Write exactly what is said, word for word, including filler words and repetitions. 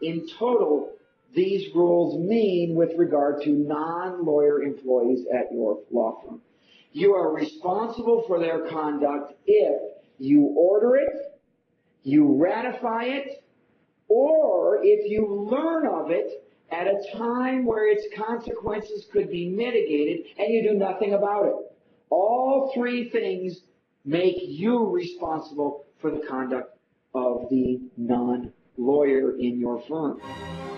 in total these rules mean with regard to non-lawyer employees at your law firm. You are responsible for their conduct if you order it, you ratify it, or if you learn of it at a time where its consequences could be mitigated and you do nothing about it. All three things make you responsible for the conduct of the non-lawyer in your firm.